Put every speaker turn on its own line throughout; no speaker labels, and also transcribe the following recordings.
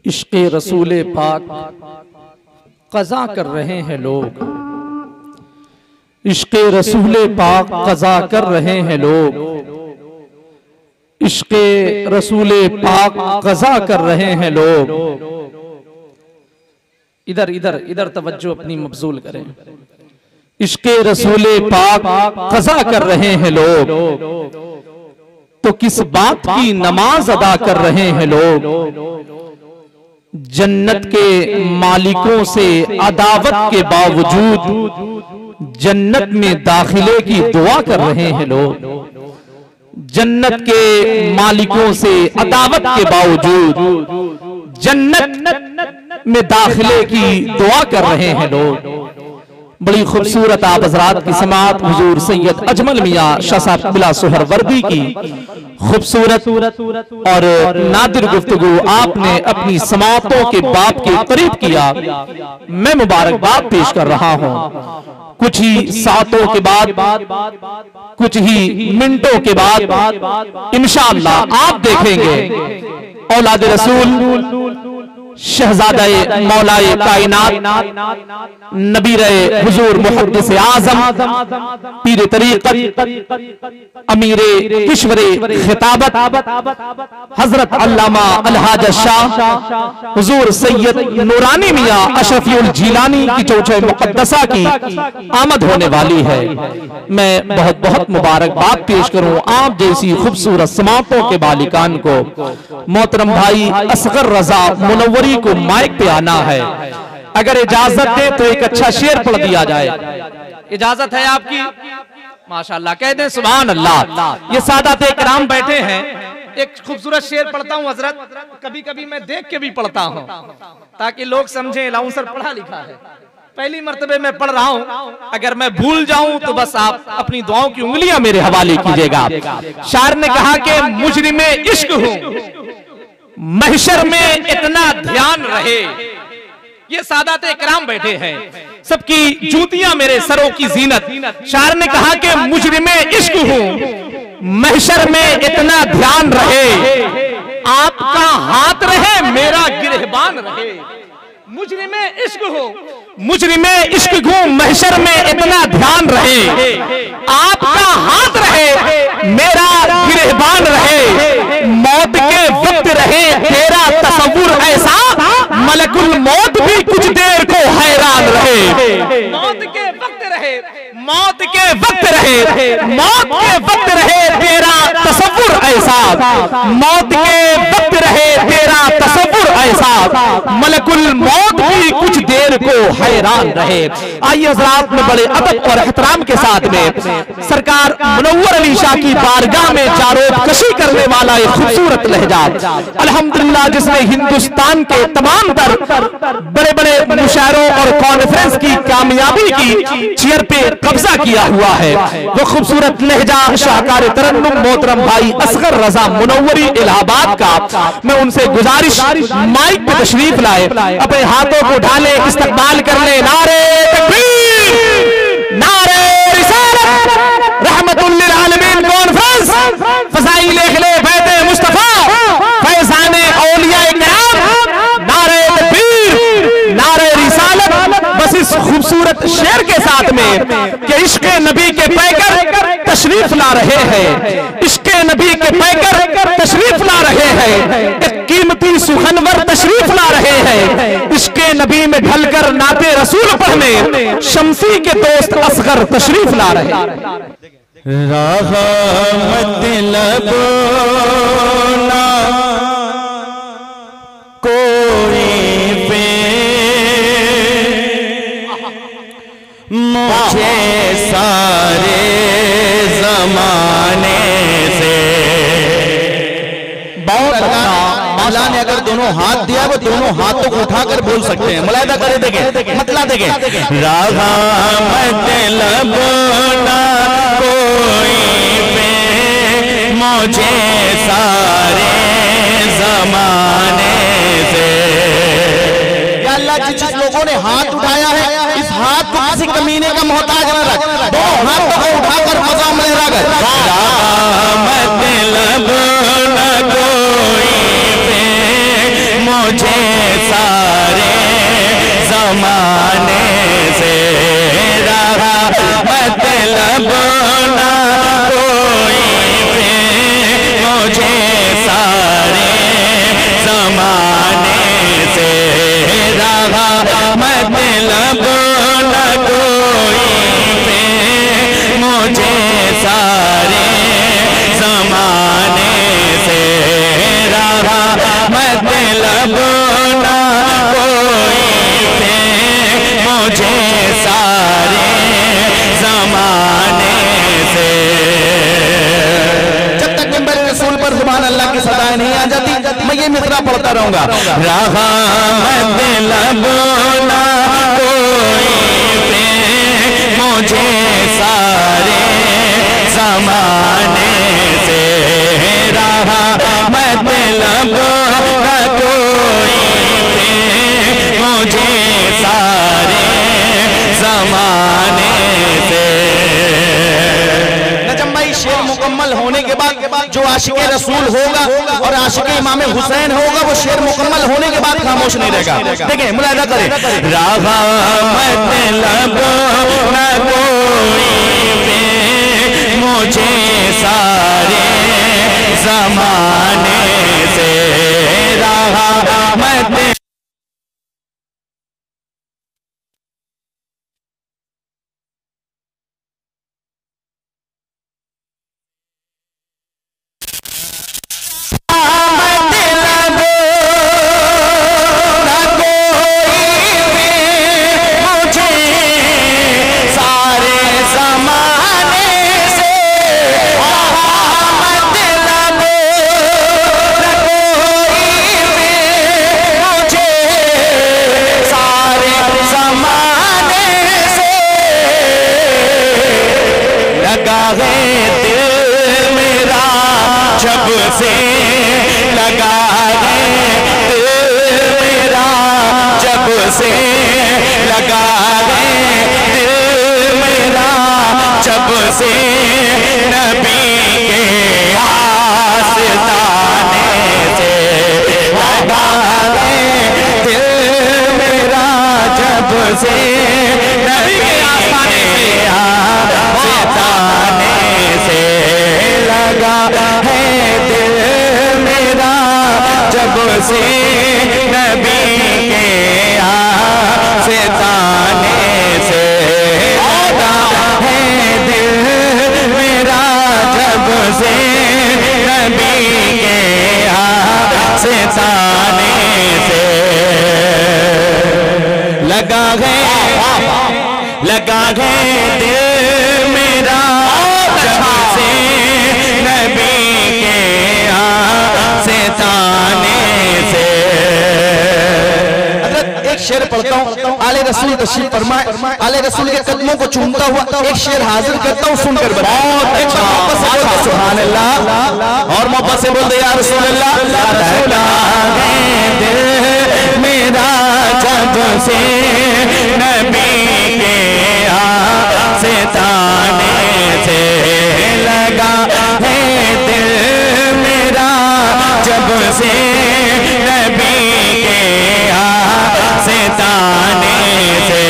इश्क़े रसूल पाक क़ज़ा कर रहे हैं लोग, इश्क़े रसूल पाक क़ज़ा कर रहे हैं लोग, इश्क़े रसूल पाक क़ज़ा कर रहे हैं लोग। इधर इधर इधर तवज्जो अपनी मबज़ूल करें। इश्क़े रसूल पाक क़ज़ा कर रहे हैं लोग, तो किस बात की नमाज अदा कर रहे हैं लोग। जन्नत के मालिकों से अदावत के बावजूद जन्नत में दाखिले की दुआ कर रहे हैं लोग। जन्नत के मालिकों से अदावत के बावजूद जन्नत में दाखिले की दुआ कर रहे हैं लोग। बड़ी खूबसूरत आप हज़रात की समात हुजूर सैयद अजमल मियां शाह साहब बिला सुहरवर्दी की खूबसूरत और नादिर गुफ्तगू आपने अपनी समातों के बाप के करीब किया। मैं मुबारकबाद पेश कर रहा हूं। कुछ ही सातों के बाद, कुछ ही मिनटों के बाद इंशाअल्लाह आप देखेंगे औलाद रसूल शहजादा मौलाए कायनात नबी रहे हुजूर मुहद्दिस आज़म पीर तरीक़त अमीरे किश्वरे खिताबत हजरत अल्लामा अलहाज शाह हुजूर सैयद नूरानी मियां अशरफुल जीलानी की चौथे मुक़द्दसा की आमद होने वाली है। मैं बहुत बहुत मुबारकबाद पेश करूं आप जैसी खूबसूरत समातों के बालिकान को। मोहतरम भाई असगर रजा मुनव्वरी को माइक पे आना है। अगर इजाजत दे तो एक अच्छा शेर पढ़ दिया जाए। इजाजत है आपकी? माशाअल्लाह, कह दें सुभान अल्लाह। ये सादात इकराम बैठे हैं, एक खूबसूरत शेर पढ़ता हूँ हजरत। कभी कभी मैं देख के भी पढ़ता हूँ ताकि लोग समझें लाउंसर पढ़ा लिखा है। पहली मर्तबे मैं पढ़ रहा हूँ, अगर मैं भूल जाऊं तो बस आप अपनी दुआओं की उंगलियां मेरे हवाले कीजिएगा। शायर ने कहा कि मुजरिमे इश्क हूं, महशर में इतना ध्यान रहे। ये सादात इकराम बैठे हैं, सबकी जूतियां मेरे सरों की जीनत। शायर ने कहा कि मुजरिमे इश्क हूं, महशर में इतना ध्यान रहे, आपका हाथ रहे मेरा गिरहबान रहे। मुजरिमे इश्क हो, मुजरिमे इश्क हूं, महशर में इतना ध्यान रहे, आपका हाथ रहे मेरा गिरहबान रहे। मौत के वक्त रहे तेरा तसव्वुर ऐसा, मलकुल मौत भी कुछ देर को हैरान रहे। मौत के वक्त रहे, मौत के वक्त रहे, मौत के वक्त रहे तेरा तसव्वुर ऐसा, मौत के वक्त रहे तेरा तसव्वुर ऐसा, मलकुल मौत भी कुछ देर को हैरान रहे। आइए हज़रात में बड़े अदब और एहतराम के साथ में सरकार मुनव्वर अली शाह की बारगाह में जारोब कशी करने वाला एक खूबसूरत लहजा अल्हम्दुलिल्लाह, जिसने हिंदुस्तान के तमाम तर बड़े बड़े मुशायरों और कॉन्फ्रेंस की कामयाबी की चेयर पे कब्जा किया हुआ है। वो खूबसूरत लहजा शाहकार तरन्नुम मोहतरम भाई असगर रजा मुनव्वरी इलाहाबाद का मैं उनसे गुजारिश माइक पे तशरीफ लाए, अपने हाथों को ढाले, इस्तकबाल कर ले। नारे तकबीर, नारे रिसालत, रहमतुल लिल आलमीन कॉन्फ्रेंस, फज़ाइल लिख ले बैते मुस्तफा, फैज़ाने औलिया किराम, नारे तकबीर, नारे रिसालत। बस इस खूबसूरत शेर के साथ में कि इश्क़ नबी के पैकर तशरीफ ला रहे हैं, इश्क़ नबी के पैकर तशरीफ ला रहे हैं, एक कीमती सुखनवर तशरीफ ला रहे हैं। इश्क़ नबी में ढलकर नाते रसूल पढ़ने शम्सी के दोस्त असगर तशरीफ ला रहे हैं।
मतलब कोई पे मुझे सारे जमाने से। बहुत मौला ने अगर दोनों हाथ दिया वो दोनों हाथों को उठाकर बोल सकते हैं। मुलायदा करे देखें, मतलब देखें। राहा मतलब ना कोई पे मुझे सारे जमाने से। या अल्लाह जिस लोगों ने हाथ उठाया है, इस हाथ को किसी कमीने का मोहताज न रख, दोनों हाथों को उठाकर मजा में रख। मतलब न कोई पे मुझे सारे जमाने से, रहा मतलब ना कोई भी मुझे सारे जमाने से, रहा मतलब ना कोई भी मुझे सारे जमाने से, रहा मतलब ना कोई भी मुझे सारे जमाने से। जब तक नंबर रसूल पर सुभान अल्लाह की सदाएं नहीं आ जाती मैं ये मिसरा पढ़ता रहूंगा। रहा मतलब ना कोई भी मुझे सारे जमाने से, रहा मतलब ना कोई भी मुझे सारे जमाने से। नजम्बाई शेर मुकम्मल होने के बाद जो आशिक़े रसूल होगा और आशिक़े इमाम हुसैन होगा वो शेर मुकम्मल होने के बाद खामोश नहीं रहेगा। देखें मुलाहिदा करें। रहा मतलब ना कोई भी मुझे सारे जमाने से, रहा मतलब लगा है दिल मेरा जब से नबी के से ताने से। एक शेर पढ़ता हूँ, आले रसूल तशरीफ फरमाए, आले रसूल के कदमों को चूमता हुआ एक शेर हाजिर करता हूँ, सुनकर बताओ। सुभान अल्लाह और मोहब्बत से बोल दे या रसूल अल्लाह। दिल मेरा जब से नबी के से ताने से लगा है दिल मेरा जब से नबी के से ताने से।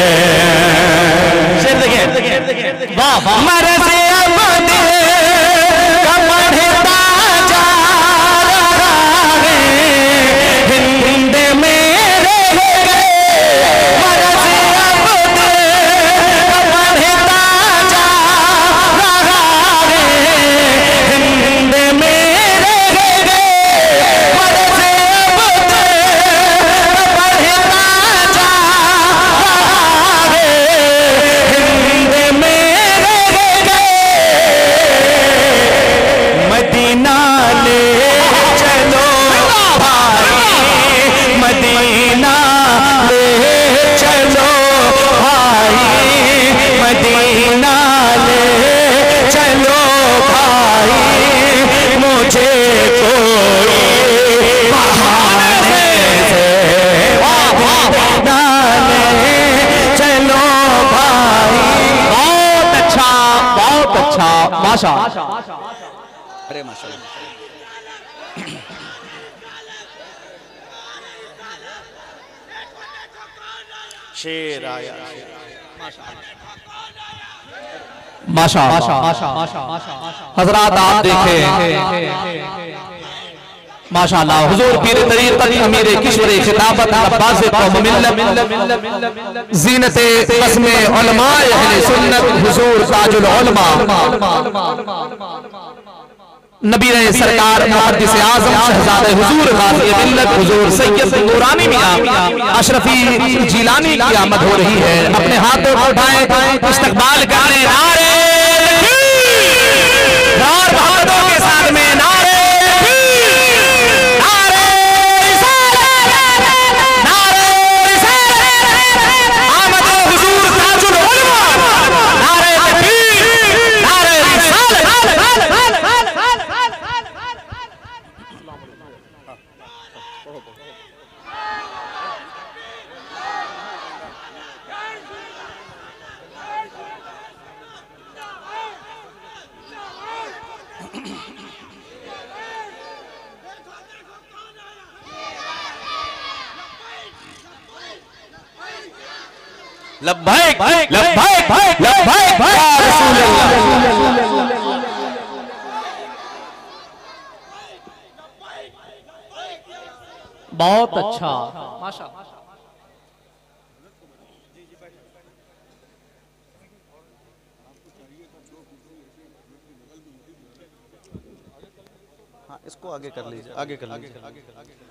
वाह मर्ज़ अब दिल का बढ़ता जा रहा है, हिंद में रह गए मर्ज़ अब दिल का बढ़ता जा रहा है, हिंद में रह गए मर्ज़ अब दिल का बढ़ता जा रहा है, हिंद में मदीना ले चलो भाई, मदीना ले चलो भाई, मदीना ले चलो भाई, मुझे कोई बहाने से मदीना ले चलो भाई। बहुत अच्छा माशा। अरे माशाल्लाह शेर आया।
माशा हजरात आप देखें माशाअल्लाह हुजूर पीर तरीक़त अमीर किश्वर खिताबत अब्बास कौम मिल्लत ज़ीनते क़स्मे उलमाए अहले सुन्नत हुजूर ताजुल उलमा नबी सरकार मुहद्दिस आज़म शहज़ादे हुजूर गाज़ी मिल्लत हुजूर सैयद नूरानी मियां अशरफी जिलानी की आमद हो रही है। अपने हाथों को उठाएं, इस्तकबाल करें। नारे और बहादुरों के साथ में नारे
लब्बैक लब्बैक लब्बैक या रसूल अल्लाह।
बहुत अच्छा माशाअल्लाह।
हाँ, इसको आगे कर लीजिए, आगे कर लीजिए।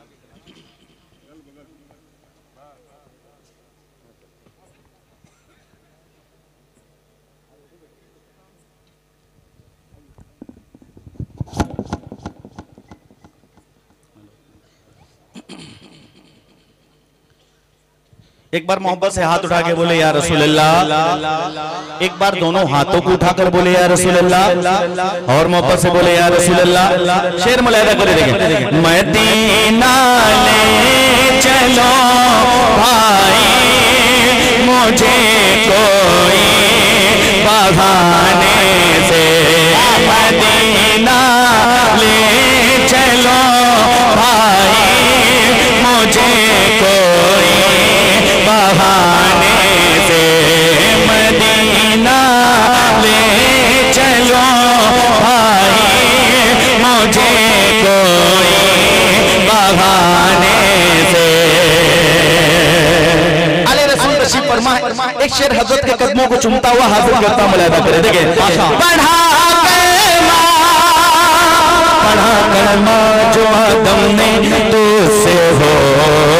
एक बार मोहब्बत से हाथ उठा के बोले या रसूल अल्लाह। एक बार दोनों हाथों को उठाकर बोले या रसूल अल्लाह, और मोहब्बत से बोले या रसूल अल्लाह। शेर मुलाहिदा करे देखें। मदीना ले चलो भाई मुझे कोई बहाने से, मदीना ले चलो भाई मुझे कोई बहाने से, मदीना ले चलो भाई मुझे कोई बहाने से। अले रसूल तशरीफ फरमाए। एक शेर हजरत के कदमों को चूमता हुआ हाजिर करता मुलाहिदा करे देखें। पढ़ा कलमा जो आदम ने तुझसे हो